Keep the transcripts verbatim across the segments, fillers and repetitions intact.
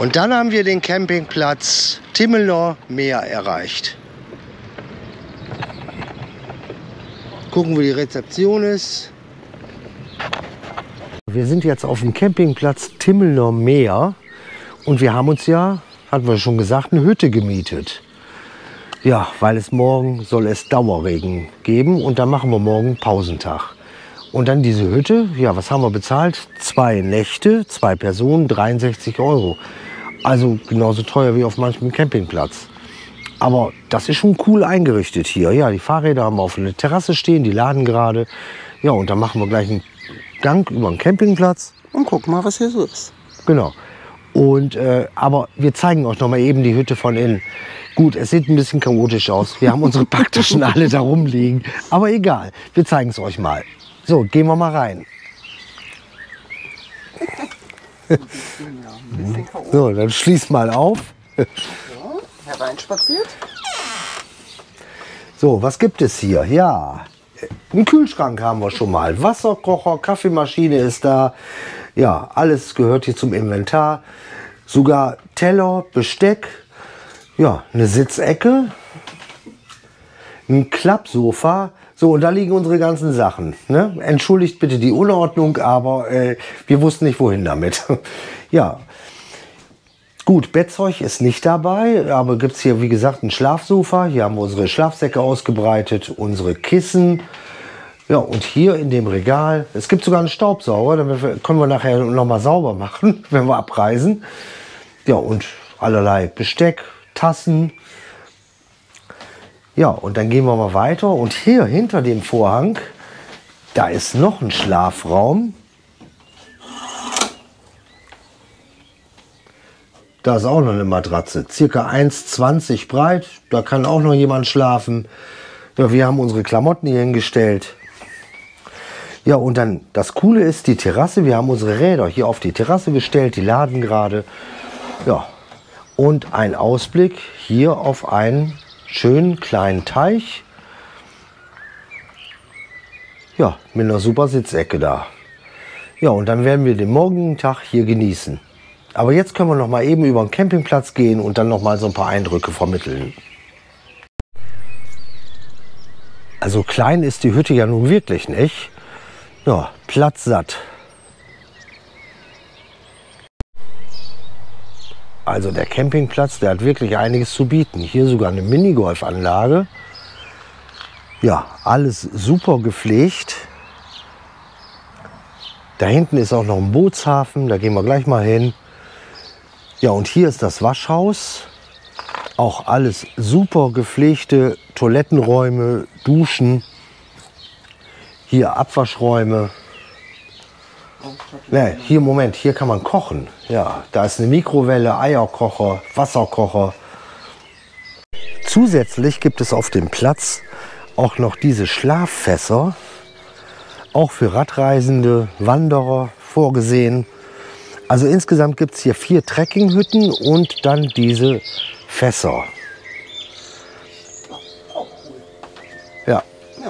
Und dann haben wir den Campingplatz Timmeler Meer erreicht. Gucken, wo die Rezeption ist. Wir sind jetzt auf dem Campingplatz Timmeler Meer und wir haben uns ja, hatten wir schon gesagt, eine Hütte gemietet. Ja, weil es morgen soll es Dauerregen geben und dann machen wir morgen Pausentag. Und dann diese Hütte, ja, was haben wir bezahlt? Zwei Nächte, zwei Personen, dreiundsechzig Euro. Also genauso teuer wie auf manchem Campingplatz. Aber das ist schon cool eingerichtet hier. Ja, die Fahrräder haben wir auf einer Terrasse stehen, die laden gerade. Ja, und dann machen wir gleich einen Gang über den Campingplatz. Und guck mal, was hier so ist. Genau. Und, äh, aber wir zeigen euch noch mal eben die Hütte von innen. Gut, es sieht ein bisschen chaotisch aus. Wir haben unsere Packtaschen alle da rumliegen. Aber egal, wir zeigen es euch mal. So, gehen wir mal rein. So, dann schließ mal auf. Hereinspaziert. So, was gibt es hier? Ja, einen Kühlschrank haben wir schon mal. Wasserkocher, Kaffeemaschine ist da. Ja, alles gehört hier zum Inventar. Sogar Teller, Besteck. Ja, eine Sitzecke. Ein Klappsofa. So, und da liegen unsere ganzen Sachen. Ne? Entschuldigt bitte die Unordnung, aber äh, wir wussten nicht, wohin damit. Ja. Gut, Bettzeug ist nicht dabei, aber gibt es hier, wie gesagt, ein Schlafsofa. Hier haben wir unsere Schlafsäcke ausgebreitet, unsere Kissen. Ja, und hier in dem Regal, es gibt sogar einen Staubsauger, damit können wir nachher noch mal sauber machen, wenn wir abreisen. Ja, und allerlei Besteck, Tassen. Ja, und dann gehen wir mal weiter. Und hier hinter dem Vorhang, da ist noch ein Schlafraum. Da ist auch noch eine Matratze, circa eins zwanzig breit. Da kann auch noch jemand schlafen. Ja, wir haben unsere Klamotten hier hingestellt. Ja, und dann das Coole ist die Terrasse. Wir haben unsere Räder hier auf die Terrasse gestellt. Die laden gerade. Ja, und ein Ausblick hier auf einen schönen kleinen Teich. Ja, mit einer super Sitzecke da. Ja, und dann werden wir den morgigen Tag hier genießen. Aber jetzt können wir noch mal eben über den Campingplatz gehen und dann noch mal so ein paar Eindrücke vermitteln. Also klein ist die Hütte ja nun wirklich nicht. Ja, platzsatt. Also der Campingplatz, der hat wirklich einiges zu bieten. Hier sogar eine Minigolfanlage. Ja, alles super gepflegt. Da hinten ist auch noch ein Bootshafen, da gehen wir gleich mal hin. Ja, und hier ist das Waschhaus. Auch alles super gepflegte Toilettenräume, Duschen. Hier Abwaschräume. Ne, hier, Moment, hier kann man kochen. Ja, da ist eine Mikrowelle, Eierkocher, Wasserkocher. Zusätzlich gibt es auf dem Platz auch noch diese Schlaffässer. Auch für Radreisende, Wanderer vorgesehen. Also insgesamt gibt es hier vier Trekkinghütten und dann diese Fässer. Ja.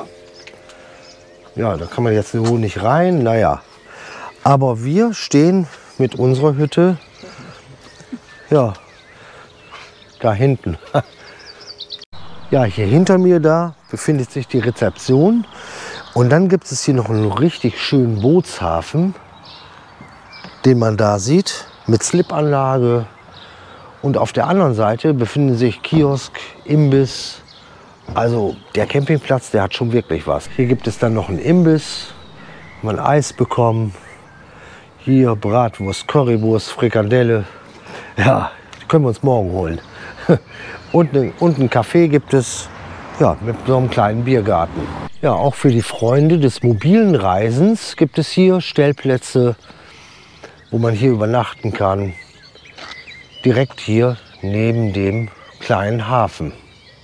Ja, da kann man jetzt so nicht rein, naja. Aber wir stehen mit unserer Hütte, ja, da hinten. Ja, hier hinter mir da befindet sich die Rezeption. Und dann gibt es hier noch einen richtig schönen Bootshafen, den man da sieht, mit Slipanlage. Und auf der anderen Seite befinden sich Kiosk, Imbiss. Also der Campingplatz, der hat schon wirklich was. Hier gibt es dann noch einen Imbiss, man Eis bekommen. Hier Bratwurst, Currywurst, Frikadelle. Ja, die können wir uns morgen holen. Und, ne, und einen Café gibt es, ja, mit so einem kleinen Biergarten. Ja, auch für die Freunde des mobilen Reisens gibt es hier Stellplätze, wo man hier übernachten kann. Direkt hier neben dem kleinen Hafen.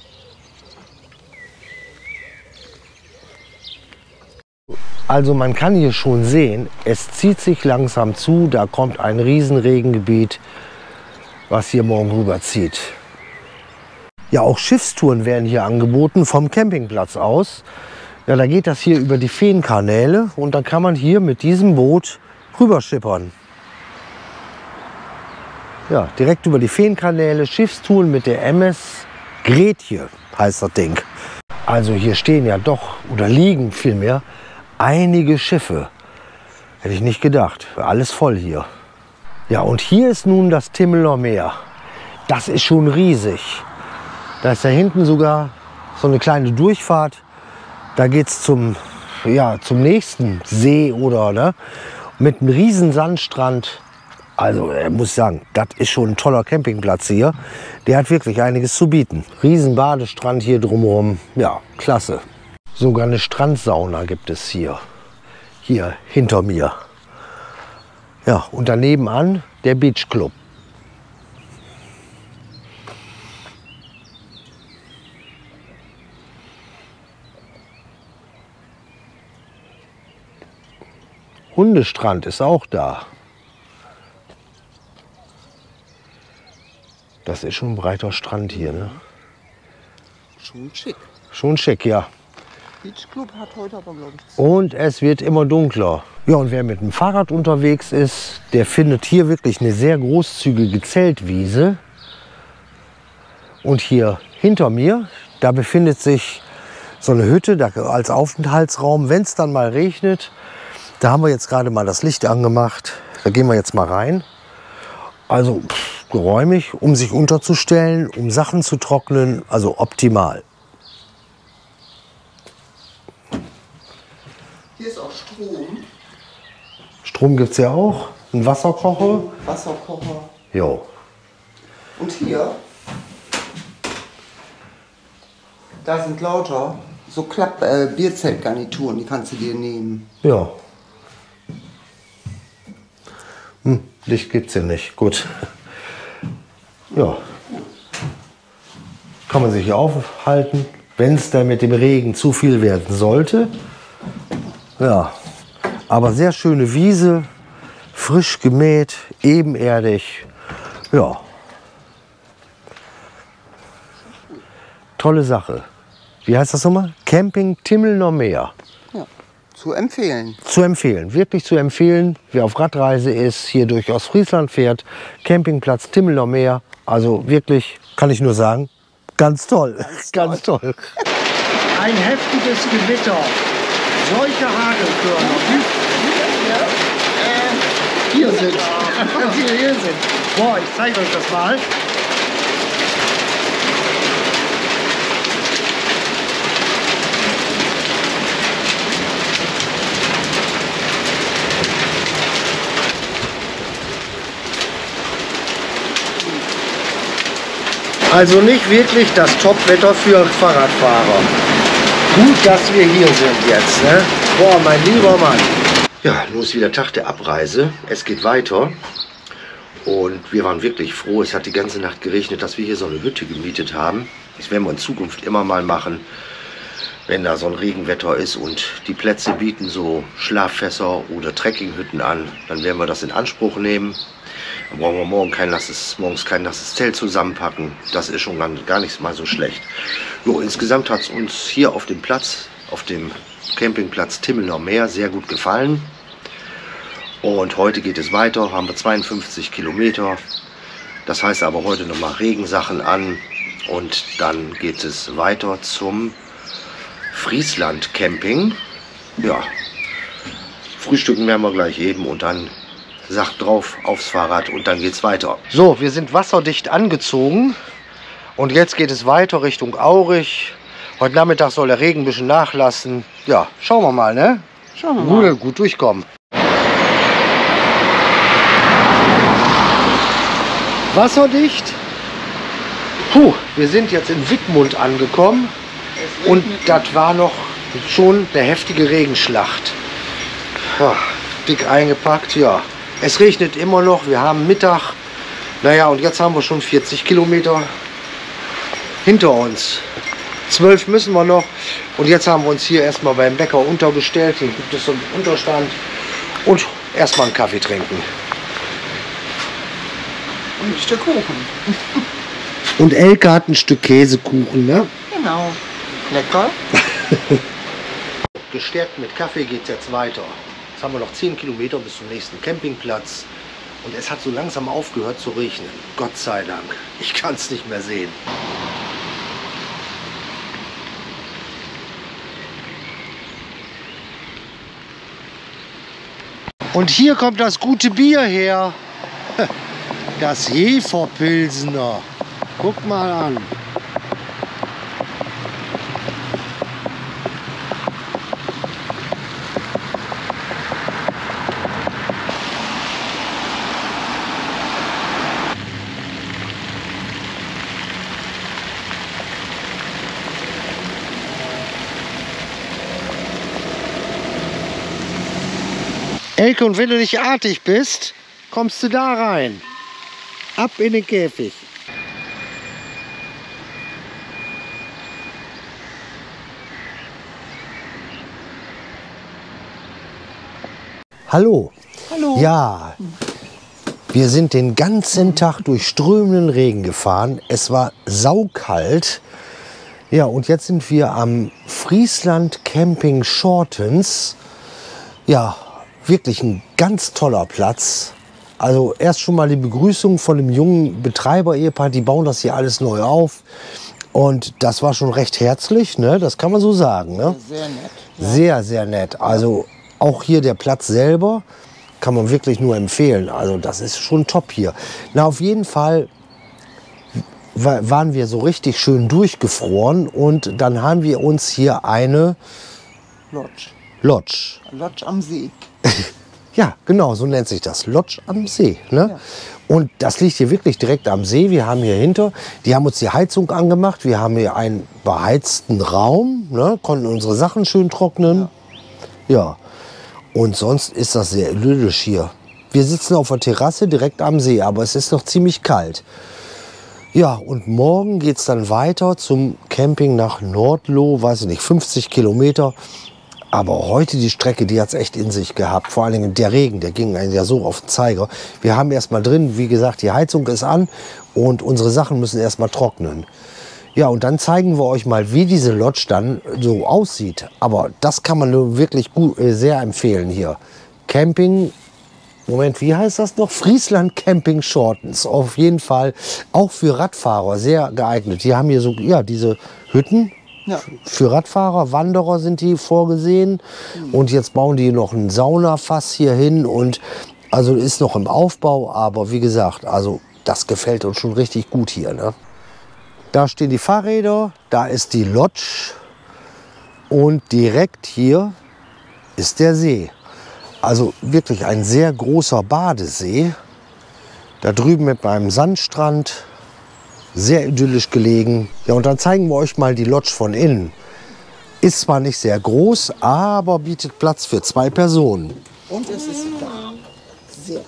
Also man kann hier schon sehen, es zieht sich langsam zu, da kommt ein Riesenregengebiet, was hier morgen rüberzieht. Ja, auch Schiffstouren werden hier angeboten vom Campingplatz aus. Ja, da geht das hier über die Feenkanäle und dann kann man hier mit diesem Boot rüberschippern. Ja, direkt über die Feenkanäle, Schiffstouren mit der M S Gretje heißt das Ding. Also hier stehen ja doch, oder liegen vielmehr, einige Schiffe. Hätte ich nicht gedacht. Alles voll hier. Ja, und hier ist nun das Timmeler Meer. Das ist schon riesig. Da ist da hinten sogar so eine kleine Durchfahrt. Da geht es zum, ja, zum nächsten See oder ne? Mit einem riesen Sandstrand. Also ich muss sagen, das ist schon ein toller Campingplatz hier. Der hat wirklich einiges zu bieten. Riesen Badestrand hier drumherum. Ja, klasse. Sogar eine Strandsauna gibt es hier. Hier hinter mir. Ja, und daneben an der Beach Club. Hundestrand ist auch da. Das ist schon ein breiter Strand hier, ne? Schon schick. Schon schick, ja. Beach Club hat heute aber, glaube ich, zu. Und es wird immer dunkler. Ja, und wer mit dem Fahrrad unterwegs ist, der findet hier wirklich eine sehr großzügige Zeltwiese. Und hier hinter mir, da befindet sich so eine Hütte da als Aufenthaltsraum, wenn es dann mal regnet. Da haben wir jetzt gerade mal das Licht angemacht. Da gehen wir jetzt mal rein. Also pff, geräumig, um sich unterzustellen, um Sachen zu trocknen, also optimal. Hier ist auch Strom. Strom gibt es ja auch, ein Wasserkocher. Wasserkocher. Jo. Und hier, da sind lauter so Klapp äh, Bierzeltgarnituren, die kannst du dir nehmen. Ja. Hm, Licht gibt's ja nicht. Gut. Ja. Kann man sich hier aufhalten, wenn es dann mit dem Regen zu viel werden sollte. Ja. Aber sehr schöne Wiese, frisch gemäht, ebenerdig. Ja. Tolle Sache. Wie heißt das nochmal? Camping Timmelner Meer. Ja, zu empfehlen. Zu empfehlen, wirklich zu empfehlen. Wer auf Radreise ist, hier durch Ostfriesland fährt, Campingplatz Timmelner Meer. Also wirklich, kann ich nur sagen, ganz toll. Ganz, ganz toll. toll. Ein heftiges Gewitter. Solche Hagelkörner. Äh, hier sind. hier, hier sind. Boah, ich zeige euch das mal. Also nicht wirklich das Top-Wetter für Fahrradfahrer. Gut, dass wir hier sind jetzt, ne? Boah, mein lieber Mann. Ja, nun ist wieder Tag der Abreise. Es geht weiter. Und wir waren wirklich froh. Es hat die ganze Nacht geregnet, dass wir hier so eine Hütte gemietet haben. Das werden wir in Zukunft immer mal machen, wenn da so ein Regenwetter ist und die Plätze bieten so Schlaffässer oder Trekkinghütten an. Dann werden wir das in Anspruch nehmen. Dann brauchen wir morgen kein nasses, morgens kein nasses Zelt zusammenpacken. Das ist schon gar nicht mal so schlecht. Jo, insgesamt hat es uns hier auf dem Platz, auf dem Campingplatz Timmelner Meer sehr gut gefallen. Und heute geht es weiter, haben wir zweiundfünfzig Kilometer. Das heißt aber heute nochmal Regensachen an. Und dann geht es weiter zum Friesland Camping. Ja, frühstücken werden wir gleich eben und dann Sacht drauf aufs Fahrrad und dann geht's weiter. So, wir sind wasserdicht angezogen und jetzt geht es weiter Richtung Aurich. Heute Nachmittag soll der Regen ein bisschen nachlassen. Ja, schauen wir mal, ne? Schauen wir mal. Gut, gut durchkommen. Wasserdicht. Puh, wir sind jetzt in Wittmund angekommen und das war noch schon eine heftige Regenschlacht. Ja, dick eingepackt, ja. Es regnet immer noch, wir haben Mittag. Naja, und jetzt haben wir schon vierzig Kilometer hinter uns. zwölf müssen wir noch. Und jetzt haben wir uns hier erstmal beim Bäcker untergestellt. Hier gibt es so einen Unterstand. Und erstmal einen Kaffee trinken. Und ein Stück Kuchen. Und Elke hat ein Stück Käsekuchen, ne? Genau. Lecker. Gestärkt mit Kaffee geht es jetzt weiter. Jetzt haben wir noch zehn Kilometer bis zum nächsten Campingplatz. Und es hat so langsam aufgehört zu regnen. Gott sei Dank. Ich kann es nicht mehr sehen. Und hier kommt das gute Bier her. Das Jeferpilsener. Guck mal an. Elke, und wenn du nicht artig bist, kommst du da rein. Ab in den Käfig. Hallo. Hallo. Ja, wir sind den ganzen Tag durch strömenden Regen gefahren. Es war saukalt. Ja, und jetzt sind wir am Friesland Camping Shortens. Ja, wirklich ein ganz toller Platz. Also erst schon mal die Begrüßung von dem jungen Betreiber-Ehepaar, die bauen das hier alles neu auf. Und das war schon recht herzlich, ne? Das kann man so sagen. Ne? Sehr nett. Ja. Sehr, sehr nett. Also auch hier der Platz selber kann man wirklich nur empfehlen. Also das ist schon top hier. Na, auf jeden Fall waren wir so richtig schön durchgefroren und dann haben wir uns hier eine Lodge. Lodge. Lodge am See. Ja, genau, so nennt sich das. Lodge am See. Ne? Ja. Und das liegt hier wirklich direkt am See. Wir haben hier hinter, die haben uns die Heizung angemacht. Wir haben hier einen beheizten Raum, ne? Konnten unsere Sachen schön trocknen. Ja. Ja. Und sonst ist das sehr idyllisch hier. Wir sitzen auf der Terrasse direkt am See, aber es ist noch ziemlich kalt. Ja, und morgen geht es dann weiter zum Camping nach Nordloh, weiß ich nicht, fünfzig Kilometer. Aber heute die Strecke, die hat es echt in sich gehabt. Vor allen Dingen der Regen, der ging einem ja so auf den Zeiger. Wir haben erst mal drin, wie gesagt, die Heizung ist an und unsere Sachen müssen erst mal trocknen. Ja, und dann zeigen wir euch mal, wie diese Lodge dann so aussieht. Aber das kann man nur wirklich gut, äh, sehr empfehlen hier. Camping, Moment, wie heißt das noch? Friesland Camping Shortens. Auf jeden Fall auch für Radfahrer sehr geeignet. Die haben hier so, ja, diese Hütten. Ja. Für Radfahrer, Wanderer sind die vorgesehen. Mhm. Und jetzt bauen die noch ein Saunafass hier hin. Und also ist noch im Aufbau. Aber wie gesagt, also das gefällt uns schon richtig gut hier. Ne? Da stehen die Fahrräder, da ist die Lodge. Und direkt hier ist der See. Also wirklich ein sehr großer Badesee. Da drüben mit einem Sandstrand. Sehr idyllisch gelegen. Ja, und dann zeigen wir euch mal die Lodge von innen. Ist zwar nicht sehr groß, aber bietet Platz für zwei Personen. Und es ist warm. Sehr.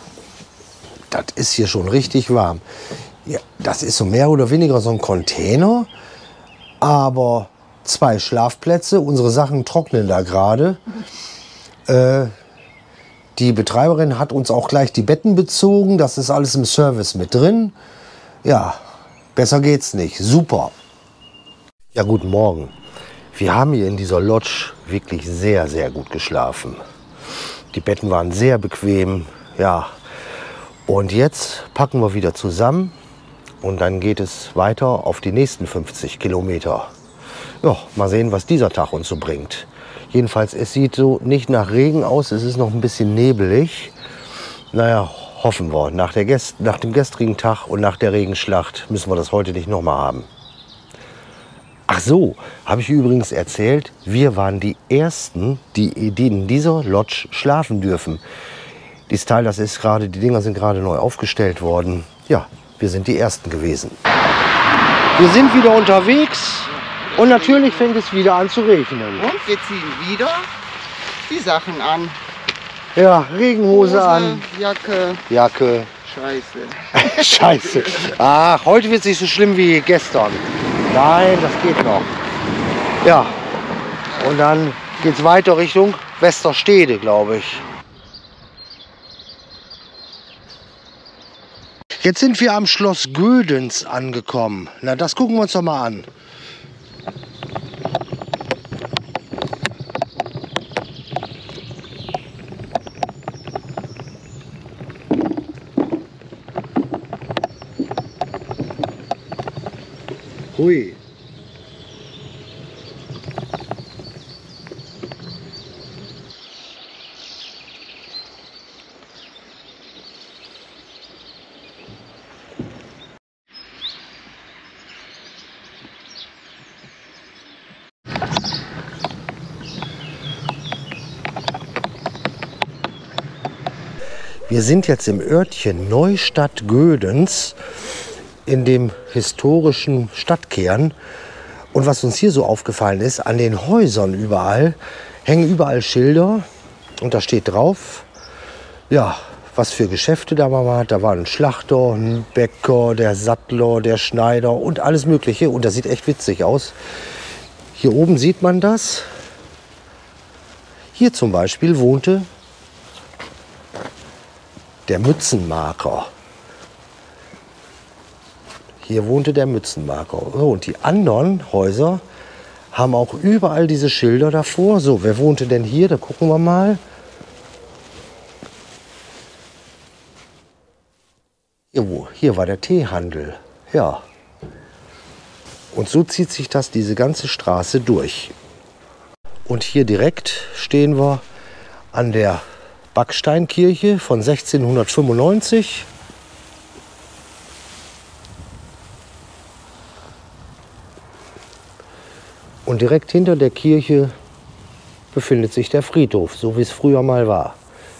Das ist hier schon richtig warm. Ja, das ist so mehr oder weniger so ein Container, aber zwei Schlafplätze. Unsere Sachen trocknen da gerade. Äh, die Betreiberin hat uns auch gleich die Betten bezogen. Das ist alles im Service mit drin. Ja. Besser geht's nicht. Super. Ja, guten Morgen. Wir haben hier in dieser Lodge wirklich sehr, sehr gut geschlafen. Die Betten waren sehr bequem. Ja. Und jetzt packen wir wieder zusammen und dann geht es weiter auf die nächsten fünfzig Kilometer. Ja, mal sehen, was dieser Tag uns so bringt. Jedenfalls, es sieht so nicht nach Regen aus. Es ist noch ein bisschen nebelig. Naja, hoffen wir. Nach, der Gest nach dem gestrigen Tag und nach der Regenschlacht müssen wir das heute nicht noch mal haben. Ach so, habe ich übrigens erzählt, wir waren die Ersten, die, die in dieser Lodge schlafen dürfen. Dieses Teil, das ist gerade, die Dinger sind gerade neu aufgestellt worden. Ja, wir sind die Ersten gewesen. Wir sind wieder unterwegs und natürlich fängt es wieder an zu regnen. Und wir ziehen wieder die Sachen an. Ja, Regenhose Hose, an, Jacke. Jacke. Scheiße. Scheiße. Ach, heute wird es nicht so schlimm wie gestern. Nein, das geht noch. Ja, und dann geht es weiter Richtung Westerstede, glaube ich. Jetzt sind wir am Schloss Gödens angekommen. Na, das gucken wir uns doch mal an. Hui. Wir sind jetzt im Örtchen Neustadt-Gödens in dem historischen Stadtkern. Und was uns hier so aufgefallen ist, an den Häusern überall hängen überall Schilder und da steht drauf, ja, was für Geschäfte da war. Da war ein Schlachter, ein Bäcker, der Sattler, der Schneider und alles Mögliche. Und das sieht echt witzig aus. Hier oben sieht man das. Hier zum Beispiel wohnte der Mützenmaker. Hier wohnte der Mützenmaker. Oh, und die anderen Häuser haben auch überall diese Schilder davor. So, wer wohnte denn hier? Da gucken wir mal. Hier, wo? Hier war der Teehandel. Ja. Und so zieht sich das diese ganze Straße durch. Und hier direkt stehen wir an der Backsteinkirche von sechzehnhundertfünfundneunzig. Und direkt hinter der Kirche befindet sich der Friedhof, so wie es früher mal war.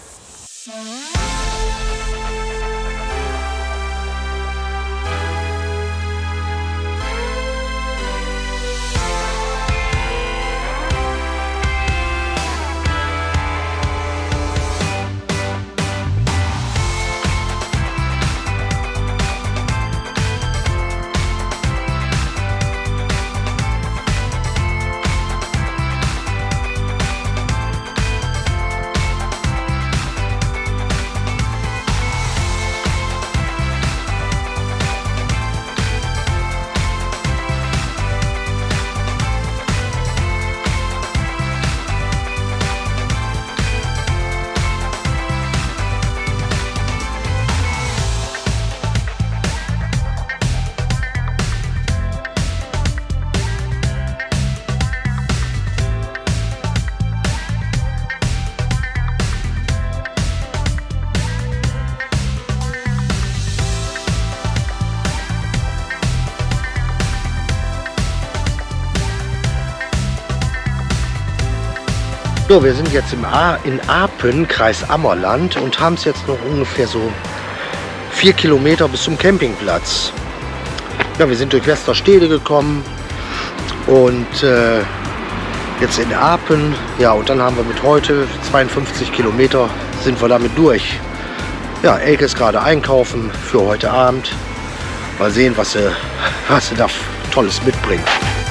So, wir sind jetzt im A in Apen, Kreis Ammerland, und haben es jetzt noch ungefähr so vier Kilometer bis zum Campingplatz. Ja, wir sind durch Westerstede gekommen und äh, jetzt in Apen. Ja, und dann haben wir mit heute zweiundfünfzig Kilometer sind wir damit durch. Ja, Elke ist gerade einkaufen für heute Abend. Mal sehen, was sie, was sie da Tolles mitbringt.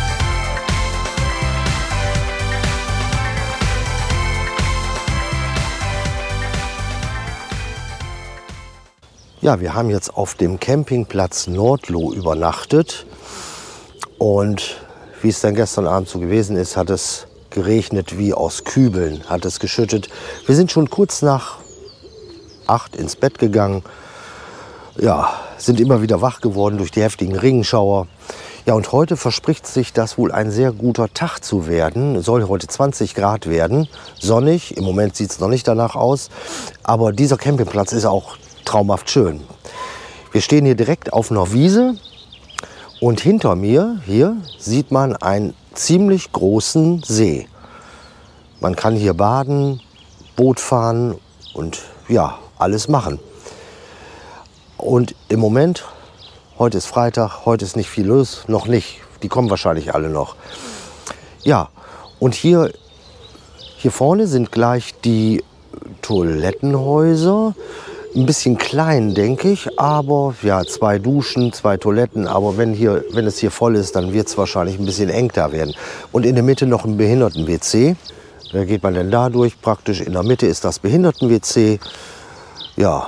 Ja, wir haben jetzt auf dem Campingplatz Nordloh übernachtet und wie es dann gestern Abend so gewesen ist, hat es geregnet wie aus Kübeln, hat es geschüttet. Wir sind schon kurz nach acht ins Bett gegangen, ja, sind immer wieder wach geworden durch die heftigen Regenschauer. Ja, und heute verspricht sich das wohl ein sehr guter Tag zu werden. Es soll heute zwanzig Grad werden, sonnig, im Moment sieht es noch nicht danach aus, aber dieser Campingplatz ist auch traumhaft schön. Wir stehen hier direkt auf einer Wiese und hinter mir hier sieht man einen ziemlich großen See. Man kann hier baden, Boot fahren und ja, alles machen. Und im Moment, heute ist Freitag, heute ist nicht viel los, noch nicht. Die kommen wahrscheinlich alle noch. Ja, und hier, hier vorne sind gleich die Toilettenhäuser. Ein bisschen klein, denke ich, aber ja, zwei Duschen, zwei Toiletten. Aber wenn, hier, wenn es hier voll ist, dann wird es wahrscheinlich ein bisschen eng da werden. Und in der Mitte noch ein Behinderten-W C. Da geht man dann da durch, praktisch in der Mitte ist das Behinderten-W C. Ja.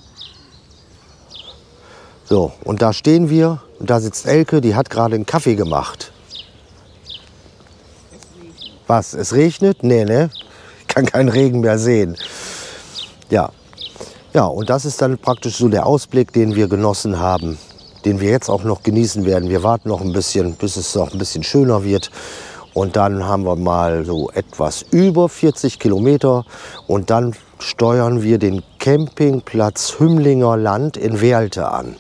So, und da stehen wir, und da sitzt Elke, die hat gerade einen Kaffee gemacht. Was, es regnet? Nee, ne? Ich kann keinen Regen mehr sehen. Ja. Ja, und das ist dann praktisch so der Ausblick, den wir genossen haben. den wir jetzt auch noch genießen werden. Wir warten noch ein bisschen, bis es noch ein bisschen schöner wird. Und dann haben wir mal so etwas über vierzig Kilometer. Und dann steuern wir den Campingplatz Hümmlinger Land in Werlte an.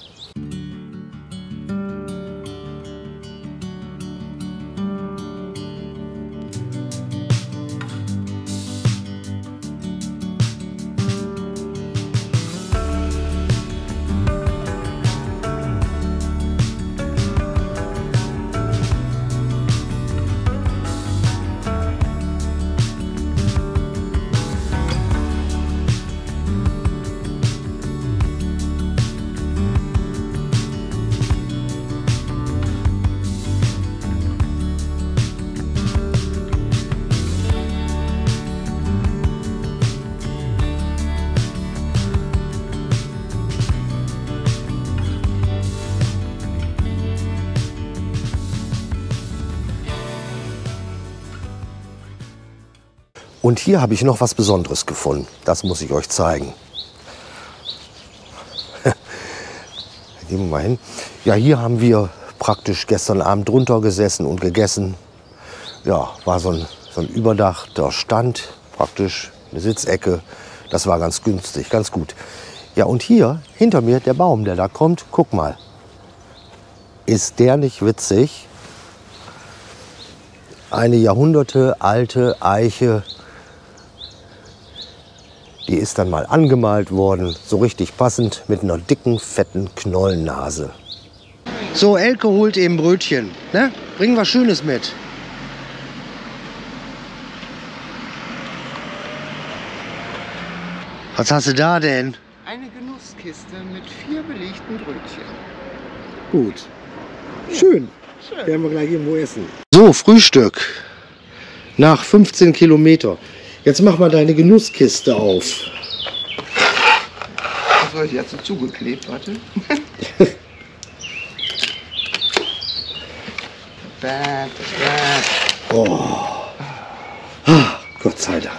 Und hier habe ich noch was Besonderes gefunden. Das muss ich euch zeigen. Gehen wir mal hin. Ja, hier haben wir praktisch gestern Abend drunter gesessen und gegessen. Ja, war so ein, so ein überdachter Stand, praktisch eine Sitzecke. Das war ganz günstig, ganz gut. Ja, und hier hinter mir der Baum, der da kommt. Guck mal. Ist der nicht witzig? Eine jahrhundertealte Eiche. Die ist dann mal angemalt worden, so richtig passend, mit einer dicken, fetten Knollennase. So, Elke holt eben Brötchen. Ne? Bring was Schönes mit. Was hast du da denn? Eine Genusskiste mit vier belegten Brötchen. Gut. Schön. Schön. Werden wir gleich irgendwo essen. So, Frühstück. Nach fünfzehn Kilometer. Jetzt mach mal deine Genusskiste auf. Das habe ich jetzt so zugeklebt, warte. Oh. Ah, Gott sei Dank.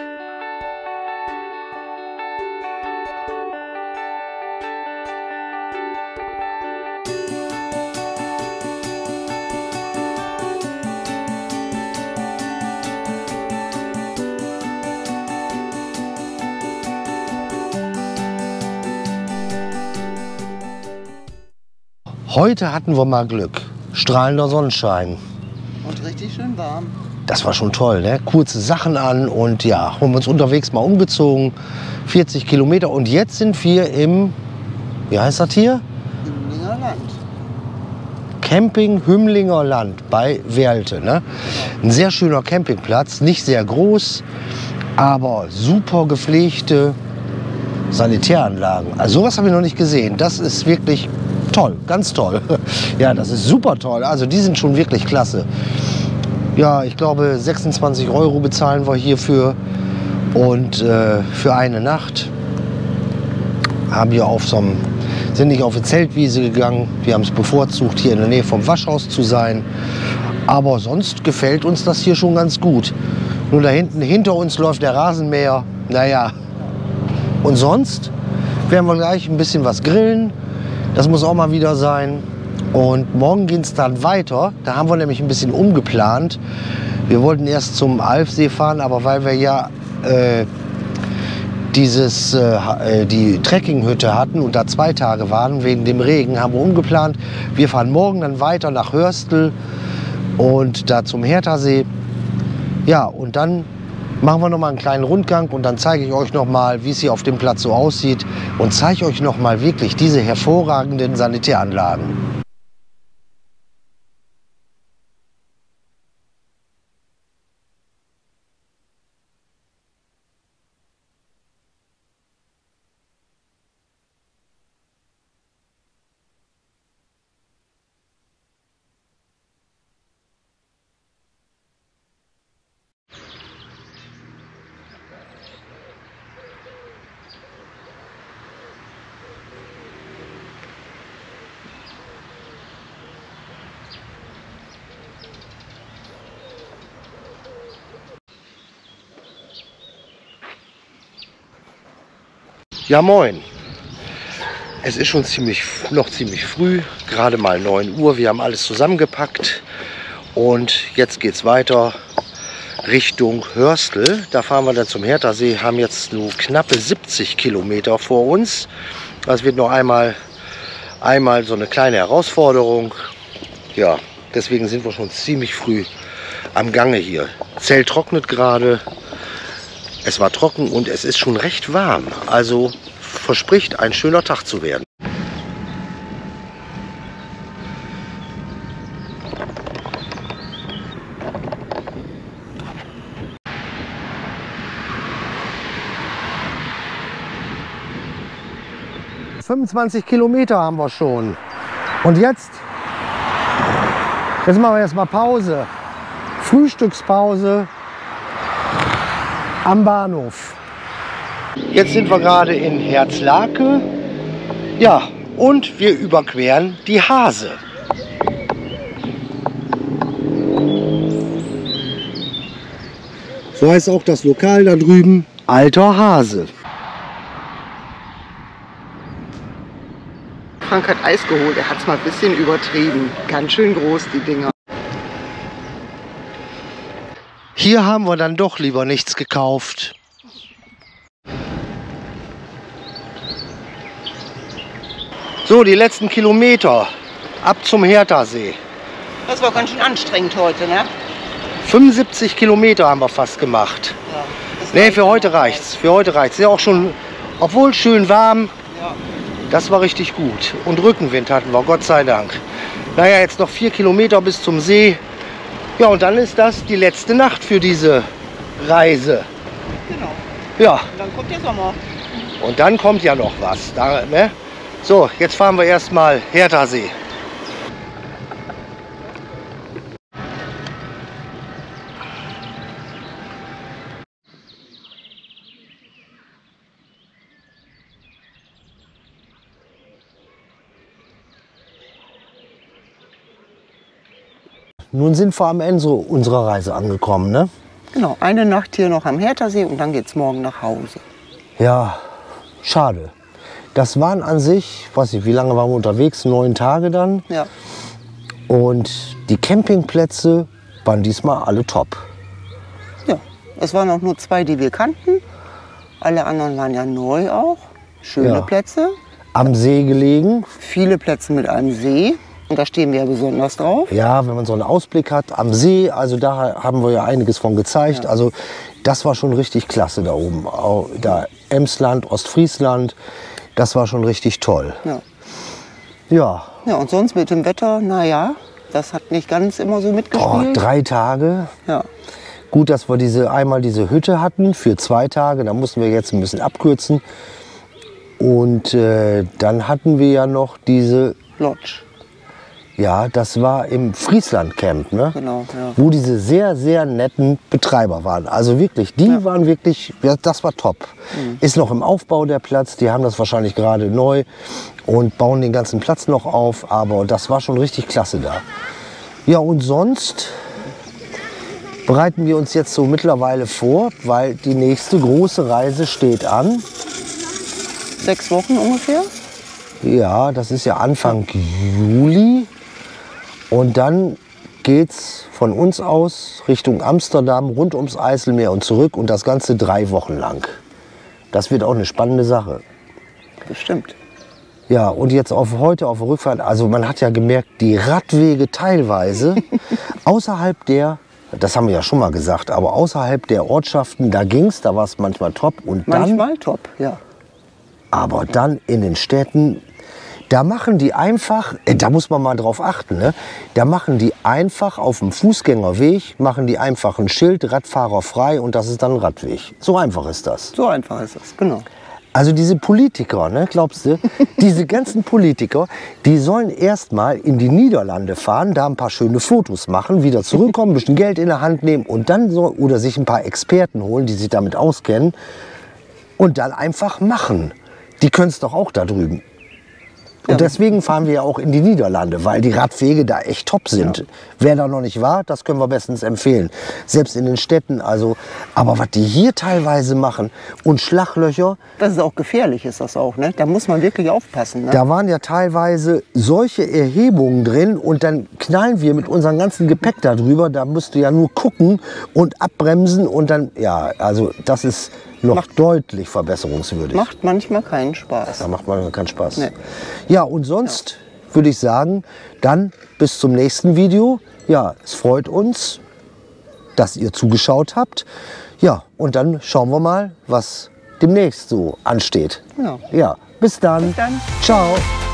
Heute hatten wir mal Glück. Strahlender Sonnenschein. Und richtig schön warm. Das war schon toll, ne? Kurze Sachen an und ja, haben uns unterwegs mal umgezogen. vierzig Kilometer und jetzt sind wir im, wie heißt das hier? Hümmlinger Land. Camping Hümmlinger Land bei Werlte, ne? Ein sehr schöner Campingplatz, nicht sehr groß, aber super gepflegte Sanitäranlagen. Also sowas habe ich noch nicht gesehen. Das ist wirklich toll, ganz toll. Ja, das ist super toll. Also die sind schon wirklich klasse. Ja, ich glaube sechsundzwanzig Euro bezahlen wir hierfür und äh, für eine Nacht. Haben wir auf so einem, sind nicht auf eine Zeltwiese gegangen. Wir haben es bevorzugt, hier in der Nähe vom Waschhaus zu sein. Aber sonst gefällt uns das hier schon ganz gut. Nur da hinten, hinter uns läuft der Rasenmäher. Naja, und sonst werden wir gleich ein bisschen was grillen. Das muss auch mal wieder sein. Und morgen geht es dann weiter. Da haben wir nämlich ein bisschen umgeplant. Wir wollten erst zum Alfsee fahren, aber weil wir ja äh, dieses, äh, die Trekkinghütte hatten und da zwei Tage waren, wegen dem Regen, haben wir umgeplant. Wir fahren morgen dann weiter nach Hörstel und da zum Herthasee. Ja, und dann machen wir noch mal einen kleinen Rundgang und dann zeige ich euch noch mal, wie es hier auf dem Platz so aussieht und zeige euch noch mal wirklich diese hervorragenden Sanitäranlagen. Ja, moin. Es ist schon ziemlich, noch ziemlich früh, gerade mal neun Uhr. Wir haben alles zusammengepackt und jetzt geht es weiter Richtung Hörstel. Da fahren wir dann zum Herthasee, haben jetzt nur knappe siebzig Kilometer vor uns. Das wird noch einmal, einmal so eine kleine Herausforderung. Ja, deswegen sind wir schon ziemlich früh am Gange hier. Zelt trocknet gerade. Es war trocken und es ist schon recht warm. Also verspricht ein schöner Tag zu werden. fünfundzwanzig Kilometer haben wir schon. Und jetzt, jetzt machen wir erstmal Pause. Frühstückspause am Bahnhof. Jetzt sind wir gerade in Herzlake. Ja, und wir überqueren die Hase. So heißt auch das Lokal da drüben, Alter Hase. Frank hat Eis geholt, er hat es mal ein bisschen übertrieben. Ganz schön groß, die Dinger. Hier haben wir dann doch lieber nichts gekauft. So, die letzten Kilometer ab zum Herthasee. Das war ganz schön anstrengend heute, ne? fünfundsiebzig Kilometer haben wir fast gemacht. Ja, Nee, für heute reicht's. Für heute reicht's. Ja, auch schon, obwohl schön warm. Ja. Das war richtig gut. Und Rückenwind hatten wir, Gott sei Dank. Naja, jetzt noch vier Kilometer bis zum See. Ja, und dann ist das die letzte Nacht für diese Reise. Genau. Ja. Und dann kommt der Sommer. Und dann kommt ja noch was. Da, ne? So, jetzt fahren wir erstmal Herthasee. Nun sind wir am Ende unserer Reise angekommen, ne? Genau, eine Nacht hier noch am Herthasee und dann geht's morgen nach Hause. Ja, schade. Das waren an sich, weiß ich, wie lange waren wir unterwegs? Neun Tage dann. Ja. Und die Campingplätze waren diesmal alle top. Ja, es waren auch nur zwei, die wir kannten. Alle anderen waren ja neu auch. Schöne Ja. Plätze. Am See gelegen. Viele Plätze mit einem See. Und da stehen wir ja besonders drauf. Ja, wenn man so einen Ausblick hat am See, also da haben wir ja einiges von gezeigt. Ja. Also das war schon richtig klasse da oben. Auch da Emsland, Ostfriesland, das war schon richtig toll. Ja. Ja, Ja, und sonst mit dem Wetter, naja, das hat nicht ganz immer so oh, mitgespielt. drei Tage. Ja. Gut, dass wir diese, einmal diese Hütte hatten für zwei Tage. Da mussten wir jetzt ein bisschen abkürzen. Und äh, dann hatten wir ja noch diese, Lodge. ja, das war im Friesland-Camp, ne? Genau, ja. Wo diese sehr, sehr netten Betreiber waren. Also wirklich, die Ja. waren wirklich, ja, das war top. Mhm. Ist noch im Aufbau der Platz, die haben das wahrscheinlich gerade neu und bauen den ganzen Platz noch auf, aber das war schon richtig klasse da. Ja, und sonst bereiten wir uns jetzt so mittlerweile vor, weil die nächste große Reise steht an. Sechs Wochen ungefähr. Ja, das ist ja Anfang Juli. Und dann geht's von uns aus Richtung Amsterdam, rund ums Eiselmeer und zurück und das Ganze drei Wochen lang. Das wird auch eine spannende Sache. Bestimmt. Ja, und jetzt auf heute auf der Rückfahrt, also man hat ja gemerkt, die Radwege teilweise außerhalb der, das haben wir ja schon mal gesagt, aber außerhalb der Ortschaften, da ging's, da war es manchmal top. Und dann, Manchmal top, ja. aber dann in den Städten, da machen die einfach, äh, da muss man mal drauf achten, ne? Da machen die einfach auf dem Fußgängerweg, machen die einfach ein Schild, Radfahrer frei und das ist dann ein Radweg. So einfach ist das. So einfach ist es, genau. Also diese Politiker, ne, glaubst du, diese ganzen Politiker, die sollen erst mal in die Niederlande fahren, da ein paar schöne Fotos machen, wieder zurückkommen, ein bisschen Geld in der Hand nehmen und dann so, oder sich ein paar Experten holen, die sich damit auskennen und dann einfach machen. Die können es doch auch da drüben. Und deswegen fahren wir ja auch in die Niederlande, weil die Radwege da echt top sind. Ja. Wer da noch nicht war, das können wir bestens empfehlen. Selbst in den Städten. Also, aber was die hier teilweise machen und Schlaglöcher. Das ist auch gefährlich, ist das auch. Ne? Da muss man wirklich aufpassen. Ne? Da waren ja teilweise solche Erhebungen drin und dann knallen wir mit unserem ganzen Gepäck da drüber. Da musst du ja nur gucken und abbremsen und dann, ja, also das ist noch macht, deutlich verbesserungswürdig. Macht manchmal keinen Spaß. Da macht manchmal keinen Spaß. Nee. Ja, und sonst ja. würde ich sagen, dann bis zum nächsten Video. Ja, es freut uns, dass ihr zugeschaut habt. Ja, und dann schauen wir mal, was demnächst so ansteht. Ja, ja bis dann. Bis dann. Ciao.